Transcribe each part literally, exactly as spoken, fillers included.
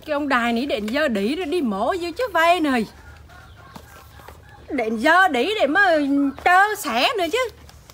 Cái ông đài này đến giờ đi rồi đi mổ vô chứ vay này. Đến giờ đi để mà tơ xẻ nữa chứ.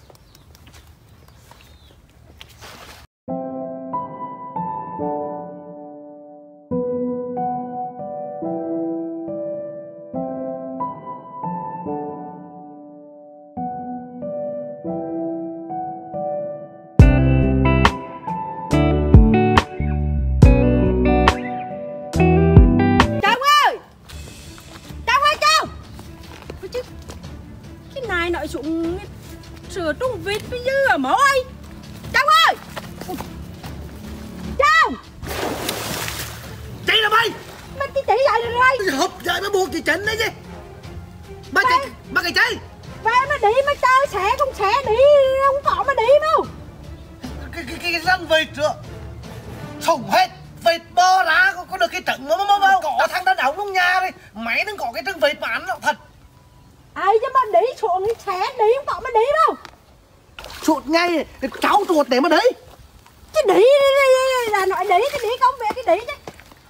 Nội xuống sửa trung vịt bây giờ à mổ ơi. Chồng ơi. Chồng. Chị là mày. Mày chị chị lại rồi đây. Hụp dậy mới buộc chị Trịnh đấy chứ. Ba chị, ba cái chị. Về mà đi mà chơi xẻ không xẻ đi, không có mà đi đâu. Cái cái cái răng vịt nữa. Thùng hết. Vịt bò ra có, có được cái trứng mà mà mà có thằng đàn ông trong nhà đi. Mày đừng có cái trứng vịt mà ăn nó thật. Ai chứ mà đi xuống xẻ đi không có mà đi đâu. Chuột ngay cháu chuột để mà đi. Chứ đi, đi, đi, đi là nói đi cái đi công việc cái đi chứ.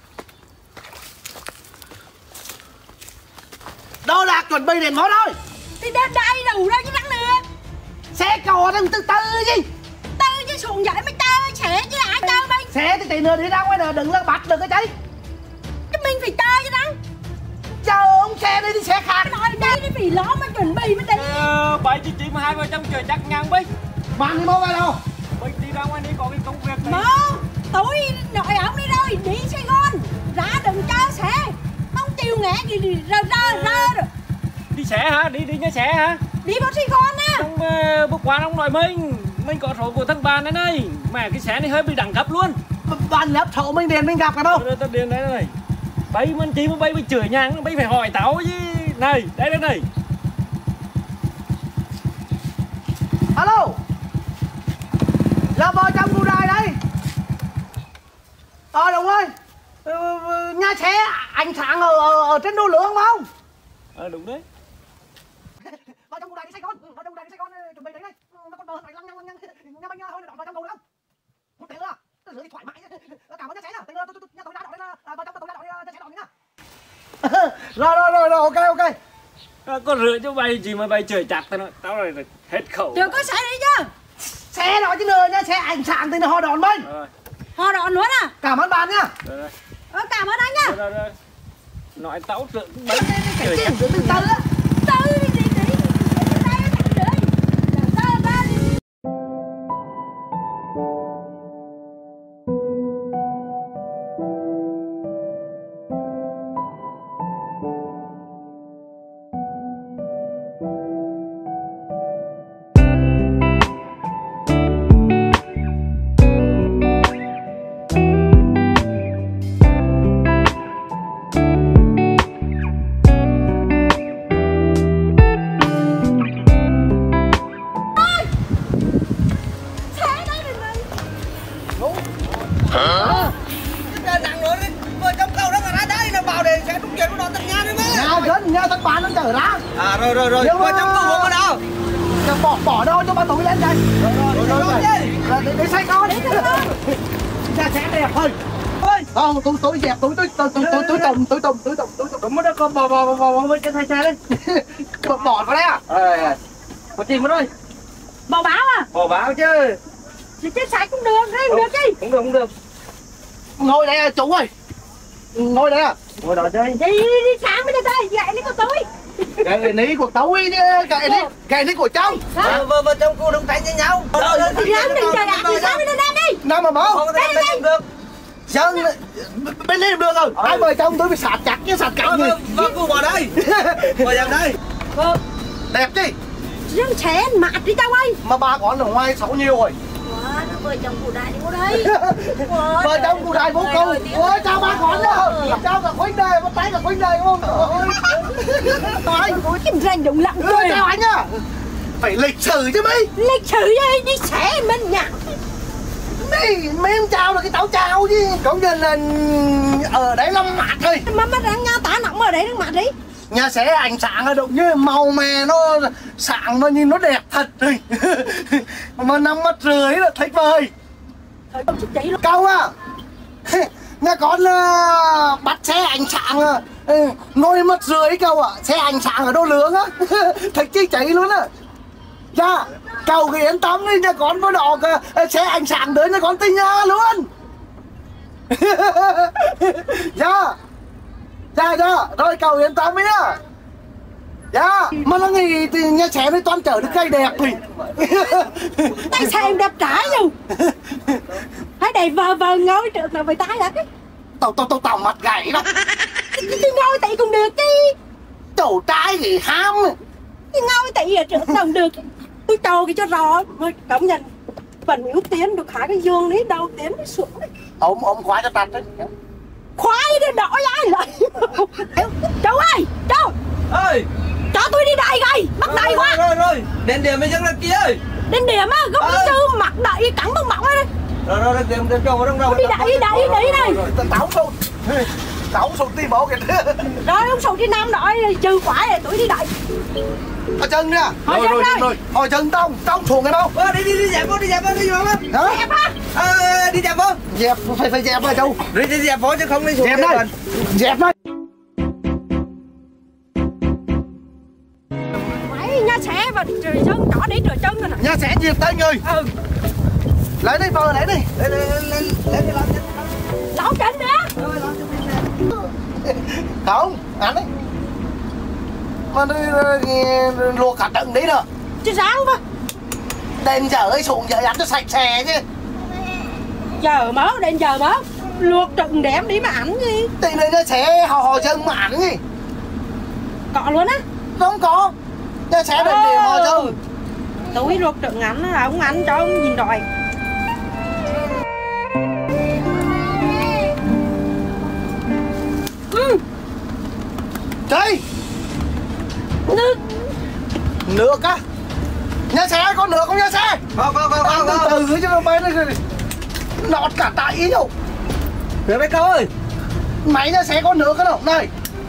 Đo đạc chuẩn bị đến món thôi. Thì đến đây đủ đâu chứ rắn nữa. Xe cò đừng từ từ gì. Từ chứ xuống dậy mới tơ xẻ chứ ai tơ mình. Xe thì tí nữa đi ra ngoài đời đừng là bắt được cái cháy. Chứ mình phải tơ chứ rắn. Chờ ông xe đi đi xe khác. Nói đây đi vì lo mà chuẩn bị mới đi. Ờ, bảy chị chị mà hai vợ chồng trời chắc ngang Bích. Bạn đi mua về đâu? Bích đi ra ngoài đi có cái công việc này. Mơ, tối nội ông đi rồi, đi Sài Gòn. Ra đừng cho xe. Không chịu nghe gì rơ rơ rơ rồi. Đi xe hả? Đi đi nhá xe hả? Đi vào Sài Gòn á. Trong uh, bức quán ông nói mình. Mình có số của thằng bạn này này. Mà cái xe này hơi bị đẳng cấp luôn. Bạn lắp số mình điện mình gặp cả đâu? Rồi tao điện đây này. Bây mình chỉ mà bây bây chửi nhàng, bây phải hỏi tao chứ. Này, đây đây này. Alo. Là vợ chồng cô đài đây. Ờ đúng rồi. Ừ, nhà xe ánh sáng ở, ở, ở trên đô lưỡng không? Ờ đúng đấy. Vợ chồng cô đài đi Sài Gòn, vợ chồng cô đài đi Sài Gòn chuẩn bị đấy đây. Nó còn bờ hơn lăng nhăng lăng nhăng. Nhà mình thôi vợ chồng cô nữa. Một tiếng nữa. Tôi rửa đi thoải mái. Cảm ơn nhà xe nhá. Tôi tôi nhà tôi ra đó đây là vợ chồng tôi ra đó đây nhà xe đón nhá. Rồi rồi rồi rồi ok ok. À, có rửa cho bay gì mà bay chửi chặt tao nói tao rồi hết khẩu. Chưa có xe đi chứ. Xe đó chứ nữa nha, xe ánh sáng thì nó họ đón mình. Rồi. Họ đón luôn à. Cảm ơn bạn nhá. Rồi rồi. Ờ, cảm ơn anh nhá. Rồi rồi. Nói tao rửa Cái chuyện từ từ từ á. Từ đi đi đi. Đây thằng rưỡi. Tơ ba đi. Nhớ thằng bạn nó chở ra. À rồi rồi rồi. Vợ chồng cô uống ở đâu? Cho bỏ bỏ đâu cho bà túi lên đây. Rồi rồi rồi. Rồi để xe con đi. Ra xe đẹp thôi. Không, tôi tôi dẹp túi tôi tôi tôi tôi tôi tùng tôi tùng tôi tùng tôi tùng. Không có con bò bò bò bò bên trên hai xe đấy. Bỏ bỏ vào đây à? Ờ. Có chim mất ơi. Bò báo à? Bò báo chứ. Thì chết sạch cũng được, đấy được chứ. Cũng được cũng được. Ngồi đây à chú ơi. Ngồi đây à. Ngồi đó chơi. Đi đi đi sáng bây giờ đây, gậy đi con túi. Cái ní của túi chứ, cái ní cái ní của chồng. Vợ vợ chồng cô đồng tay với nhau. Đi ra mình trời ạ, đi sáng bây giờ đây đi. Nào mà bố. Không có thể làm được. Dân bên đây được rồi. Hai vợ chồng tôi phải sạt chặt chứ sạt cạnh gì. Vợ cô vào đây. Vào dàn đây. Đẹp chứ. Dương xé mạt đi cháu ơi. Mà ba con ở ngoài xấu nhiều rồi. Vợ chồng cụ đại đi qua đây. Vợ chồng cụ đại vô cùng. Ôi chào ba con nữa. Chào cả Khuynh đây, bắt tay cả Khuynh đây đúng không? Chào anh. Ôi kim ranh đúng lặng rồi. Chào anh nhá. Phải lịch sử chứ mấy. Lịch sử gì đi xé mình nhặt. Mấy mấy em chào là cái táo chào chứ. Công nhận là ở đấy nó mạt thôi. Mà mà đang nhau tá nóng ở đấy nó mạt đi. Nhà sẽ ánh sáng ở động như màu mè nó sáng mà nhìn nó đẹp thật rồi. Mà năm mắt rưỡi là thích vời. Thời không chút cháy luôn. Câu à. Nhà con uh, bắt xe ánh sáng uh, nôi mất rưỡi cậu ạ. Xe ánh sáng ở đô lướng á. Thật chi cháy luôn á. Dạ, cậu cứ yên tâm đi, nhà con có đỏ uh, xe ánh sáng tới nhà con tới nhà luôn. Dạ. Dạ dạ, rồi cậu yên tâm đi nhá. Dạ, mà nó nghĩ thì nhà xe này toàn chở được cây đẹp thì. Tay xe em đẹp trai đâu. Hãy đầy vờ vờ ngồi trước là phải tái đã cái. Tao tao tao tao mặt gãy đó. Thì ngồi tỷ cũng được đi. Chỗ trai gì ham. Thì ngồi tỷ ở trước đồng được. Tôi trầu cái cho rõ. Thôi cảm nhận. Phần yếu tiến được hả cái dương đấy đâu tiến nó xuống đấy. Ôm ôm khóa cho tạt đấy. Khoái đi đỏ ai lại. Châu ơi, Châu. Ơi. Cho tôi đi đại gầy, bắt đầy quá. Rồi rồi, đến điểm mới dừng lên kia ơi. Đến điểm á, không có sư mặt đậy cắn bông mỏng đấy. Rồi rồi, điểm điểm cho vào trong đầu. Đi đại đi đại đi này. Táo sâu. Táo sâu tim bổ kìa. Rồi ông sầu đi nam đợi trừ quả rồi tôi đi đại. Ở chân nha. Hỏi chân rồi. Rồi, hỏi chân tông, tông xuống cái đâu. Ờ đi đi đi dẹp vô, đi dẹp vô, đi vô. Hả? Dẹp á. Ờ đi dẹp vô. Dẹp phải phải dẹp rồi Châu. Đi đi dẹp vô chứ không đi xuống. Dẹp đây. Dẹp đây. Nhà xe và trời chân cỏ để trời chân rồi nè. Nhà xe dẹp tay người. Ừ. Lấy đi vợ lấy đi. Lên lên lên lên cái lon chân. Lẩu chân nữa. Rồi lon chân. Không, ăn đấy. Mà đi luộc cả trận đấy nữa. Chứ sáng quá. Đền giờ ấy xuống giờ ăn cho sạch sẽ chứ. Giờ mớ đền giờ mớ. Luộc trận đẹp đi mà ảnh gì. Thì này nó sẽ hò hò chân mà ăn gì. Cọ luôn á. Không có. Nó sẽ đền để hò chân. Tôi luộc trận ảnh là ông ăn cho ông nhìn đòi. Ừ. Đây. Nước. Nước á. Nhà xe có nước không nhà xe? Có có có có. Từ từ chứ nó bên này nọt cả tại ý đâu. Được đấy cậu ơi. Máy nhà xe có nước không? Này.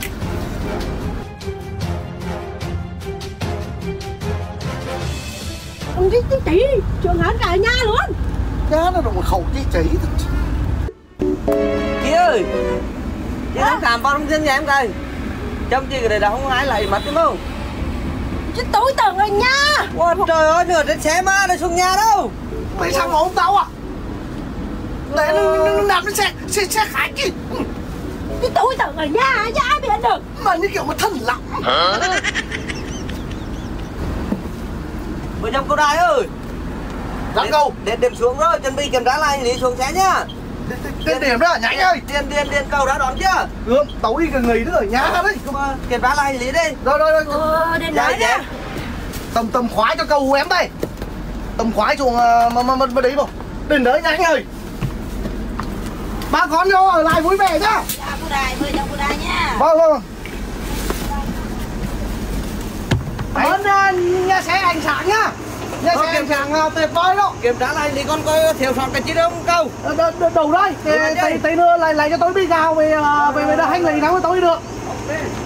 Ông cái cái chỉ trường hẳn cả nhà luôn. Cá nó đồng khẩu chi chỉ. Chị ơi. Chị đang làm vào trong dân nhà em coi. Trong chị cái này là không ai lại mất đúng không? Chứ tối tưởng rồi nha. Ôi trời ơi, nửa trên xe mà, nó xuống nhà đâu. Mày sao mà không tao à? Để nó nằm lên xe, xe, xe khách gì. Chứ tối tưởng rồi nha, chứ ai biết được. Mà như kiểu mà thân lắm. Vợ chồng cô Đài ơi. Dám câu. Đến điểm xuống rồi, chuẩn bị kiểm tra lại đi xuống xe nhá. Đến điểm đó, nhanh ơi. Điền điền điền cầu đã đón chưa? Được, tối cái nghỉ nữa ở nhà đấy. Kiểm tra lại lý đi. Rồi rồi rồi. Ờ, đến nói Dạ, đó. Tầm tầm khoái cho câu em đây. Tầm khoái xuống mà mà mà, mà đấy vào. Đến đấy nhanh ơi. Ba con vô ở lại vui vẻ nhá. Dạ, cô Đài, mời chồng cô Đài nha. Vâng vâng. Bên uh, nhà xe ánh sáng nhá. Nhà xe ánh sáng uh, tuyệt vời đó. Kiểm tra lại đi con coi thiếu sót cái chi đâu không câu. Đ, đ, đầu đây. Tí nữa lại lại cho tôi đi gào về về về hành lý thắng với tôi được. Ok.